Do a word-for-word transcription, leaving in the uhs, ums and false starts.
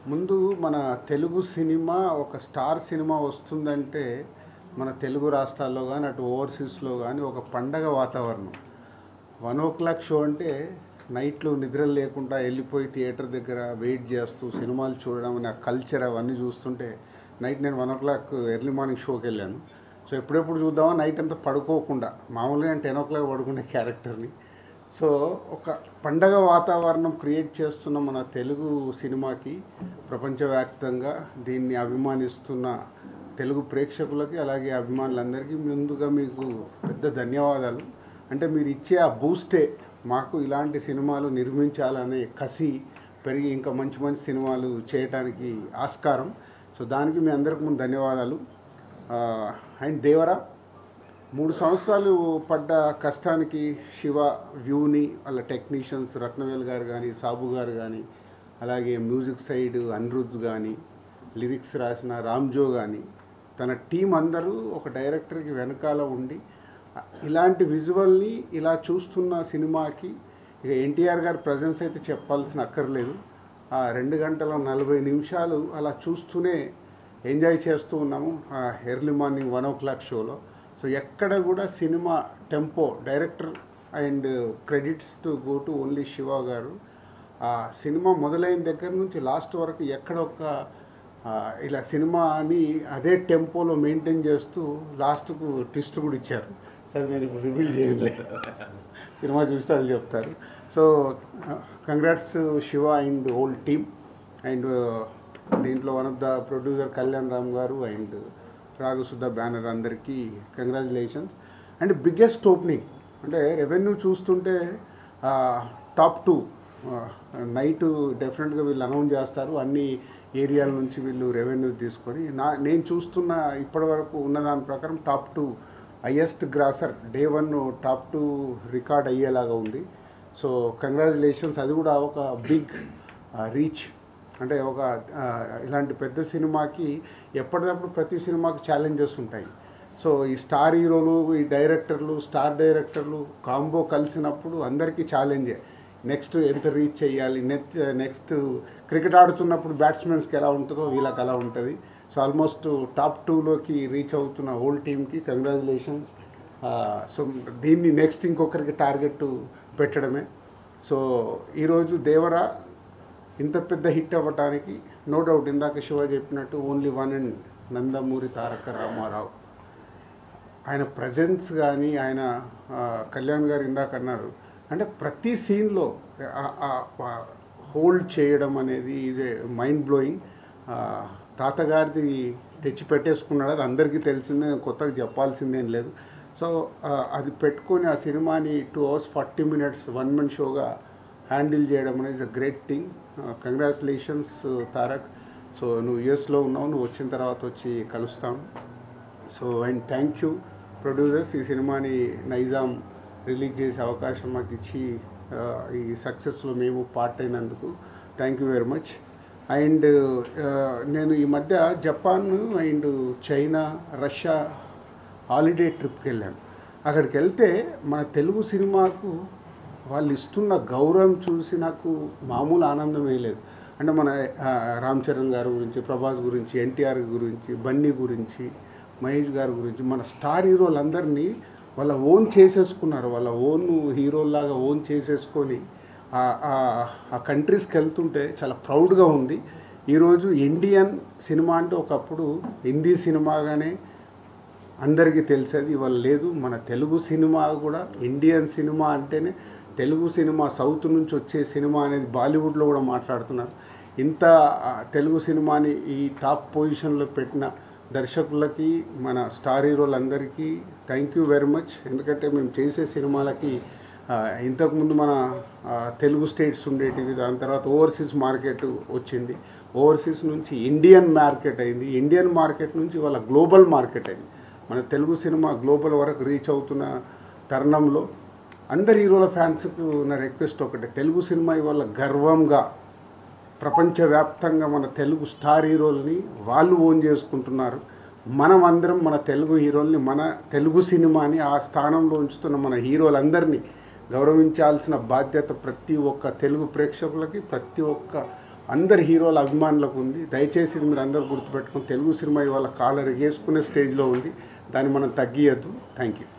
ముందు మన తెలుగు సినిమా ఒక స్టార్ సినిమా వస్తుందంటే మన తెలుగు రాష్ట్రాల్లో కానీ అటు ఓవర్సీస్లో కానీ ఒక పండగ వాతావరణం. వన్ ఓ క్లాక్ షో అంటే నైట్లు నిద్రలు లేకుండా వెళ్ళిపోయి థియేటర్ దగ్గర వెయిట్ చేస్తూ సినిమాలు చూడడం అనే కల్చర్ అవన్నీ చూస్తుంటే నైట్ నేను one o'clock early morning షోకి వెళ్ళాను. సో ఎప్పుడెప్పుడు చూద్దామా నైట్ అంతా పడుకోకుండా, మామూలుగా నేను టెన్ ఓ క్లాక్ పడుకునే క్యారెక్టర్ని. సో ఒక పండగ వాతావరణం క్రియేట్ చేస్తున్న మన తెలుగు సినిమాకి ప్రపంచవ్యాప్తంగా దీన్ని అభిమానిస్తున్న తెలుగు ప్రేక్షకులకి అలాగే అభిమానులందరికీ ముందుగా మీకు పెద్ద ధన్యవాదాలు. అంటే మీరు ఇచ్చే ఆ బూస్టే మాకు ఇలాంటి సినిమాలు నిర్మించాలనే కసి పెరిగి ఇంకా మంచి మంచి సినిమాలు చేయడానికి ఆస్కారం. సో దానికి మీ అందరికి ముందు ధన్యవాదాలు. అండ్ దేవరా మూడు సంవత్సరాలు పడ్డ కష్టానికి శివ వ్యూని వాళ్ళ టెక్నీషియన్స్ రత్నవేల్ గారు కానీ, సాబు గారు కానీ, అలాగే మ్యూజిక్ సైడ్ అనిరుద్ధ్ కానీ, లిరిక్స్ రాసిన రామ్జో కానీ, తన టీం అందరూ ఒక డైరెక్టర్కి వెనకాల ఉండి ఇలాంటి విజువల్ని ఇలా చూస్తున్న సినిమాకి ఇక ఎన్టీఆర్ గారి ప్రజెన్స్ అయితే చెప్పాల్సిన అక్కర్లేదు. ఆ రెండు గంటల నలభై నిమిషాలు అలా చూస్తూనే ఎంజాయ్ చేస్తూ ఉన్నాము early morning one o'clock షోలో. సో ఎక్కడ కూడా cinema tempo, director and credits to go to only Shiva garu. ఆ సినిమా మొదలైన దగ్గర నుంచి లాస్ట్ వరకు ఎక్కడ ఒక ఇలా సినిమాని అదే టెంపోలో మెయింటైన్ చేస్తూ లాస్ట్కు ట్విస్ట్ కూడా ఇచ్చారు. సరే నేను ఇప్పుడు రివీల్ చేయలేదు, సినిమా చూస్తే అది చెప్తారు. So congrats Shiva and whole team. And దీంట్లో one of the producer Kalyan Ram garu and Ragasudha banner అందరికీ కంగ్రాచులేషన్స్. అండ్ బిగ్గెస్ట్ ఓపెనింగ్ అంటే రెవెన్యూ చూస్తుంటే టాప్ టూ నైట్ డెఫినెట్గా వీళ్ళు అనౌన్స్ చేస్తారు. అన్ని ఏరియాల నుంచి వీళ్ళు రెవెన్యూ తీసుకొని నా నేను చూస్తున్న ఇప్పటివరకు ఉన్నదాని ప్రకారం top two highest grosser day one top two record అయ్యేలాగా ఉంది. So congratulations. అది కూడా ఒక బిగ్ రీచ్. అంటే ఒక ఇలాంటి పెద్ద సినిమాకి ఎప్పటికప్పుడు ప్రతి సినిమాకి ఛాలెంజెస్ ఉంటాయి. సో ఈ స్టార్ హీరోలు, ఈ డైరెక్టర్లు, స్టార్ డైరెక్టర్లు కాంబో కలిసినప్పుడు అందరికీ ఛాలెంజే. నెక్స్ట్ ఎంత రీచ్ చేయాలి, నెక్స్ట్ నెక్స్ట్ క్రికెట్ ఆడుతున్నప్పుడు బ్యాట్స్మెన్స్కి ఎలా ఉంటుందో వీళ్ళకి అలా ఉంటుంది. సో ఆల్మోస్ట్ టాప్ టూలోకి రీచ్ అవుతున్న హోల్ టీమ్కి కంగ్రాచులేషన్స్. సో దీన్ని నెక్స్ట్ ఇంకొకరికి టార్గెట్ పెట్టడమే. సో ఈరోజు దేవరా ఇంత పెద్ద హిట్ అవ్వటానికి నో డౌట్ ఇందాక శివ చెప్పినట్టు only one and Nandamuri Taraka Ramarao ఆయన ప్రజెన్స్ కానీ, ఆయన కళ్యాణ్ గారు ఇందాక అన్నారు అంటే ప్రతి సీన్లో హోల్డ్ చేయడం అనేది ఈజ్ ఏ మైండ్ బ్లోయింగ్. తాతగారిది తెచ్చి పెట్టేసుకున్నాడు, అది అందరికీ తెలిసిందే, కొత్తగా చెప్పాల్సిందేం లేదు. సో అది పెట్టుకొని ఆ సినిమాని two hours forty minutes one man షోగా హ్యాండిల్ చేయడం అనేది a great thing. Congratulations Tarak. So నువ్వు యూఎస్లో ఉన్నావు, నువ్వు వచ్చిన తర్వాత వచ్చి కలుస్తాం. So and thank you producers, ఈ సినిమాని నైజాం రిలీజ్ చేసే అవకాశం మాకు ఇచ్చి ఈ సక్సెస్లో మేము పార్ట్ అయినందుకు thank you very much. And నేను ఈ మధ్య Japan and China, Russia holiday ట్రిప్కి వెళ్ళాను. అక్కడికి వెళ్తే మన తెలుగు సినిమాకు వాళ్ళు ఇస్తున్న గౌరవం చూసి నాకు మామూలు ఆనందం వేయలేదు. అంటే మన రామ్ చరణ్ గారి గురించి, ప్రభాస్ గురించి, ఎన్టీఆర్ గురించి, బన్నీ గురించి, మహేష్ గారి గురించి, మన స్టార్ హీరోలందరినీ వాళ్ళ ఓన్ చేసేసుకున్నారు. వాళ్ళ ఓన్ హీరోలాగా ఓన్ చేసేసుకొని ఆ కంట్రీస్కి వెళ్తుంటే చాలా ప్రౌడ్గా ఉంది. ఈరోజు ఇండియన్ సినిమా అంటే ఒకప్పుడు హిందీ సినిమాగానే అందరికీ తెలిసేది, ఇవాళ లేదు. మన తెలుగు సినిమా కూడా ఇండియన్ సినిమా అంటేనే తెలుగు సినిమా, సౌత్ నుంచి వచ్చే సినిమా అనేది బాలీవుడ్లో కూడా మాట్లాడుతున్నారు. ఇంత తెలుగు సినిమాని ఈ టాప్ పొజిషన్లో పెట్టిన దర్శకులకి, మన స్టార్ హీరోలందరికీ థ్యాంక్ యూ వెరీ మచ్. ఎందుకంటే మేము చేసే సినిమాలకి ఇంతకుముందు మన తెలుగు స్టేట్స్ ఉండేటివి, దాని తర్వాత ఓవర్సీస్ మార్కెట్ వచ్చింది, ఓవర్సీస్ నుంచి ఇండియన్ మార్కెట్ అయింది, ఇండియన్ మార్కెట్ నుంచి వాళ్ళ గ్లోబల్ మార్కెట్ అయింది. మన తెలుగు సినిమా గ్లోబల్ వరకు రీచ్ అవుతున్న తరుణంలో అందరి హీరోల ఫ్యాన్స్కు నా రిక్వెస్ట్ ఒకటే, తెలుగు సినిమా ఇవాళ గర్వంగా ప్రపంచవ్యాప్తంగా మన తెలుగు స్టార్ హీరోల్ని వాళ్ళు ఓన్ చేసుకుంటున్నారు. మనం అందరం మన తెలుగు హీరోల్ని, మన తెలుగు సినిమాని ఆ స్థానంలో ఉంచుతున్న మన హీరోలందరినీ గౌరవించాల్సిన బాధ్యత ప్రతి ఒక్క తెలుగు ప్రేక్షకులకి, ప్రతి ఒక్క అందరు హీరోల అభిమానులకు ఉంది. దయచేసి ఇది మీరు అందరూ గుర్తుపెట్టుకుని తెలుగు సినిమా ఇవాళ కాలర్ ఎగేసుకునే స్టేజ్లో ఉంది. దాన్ని మనం తగ్గియద్దు. Thank you.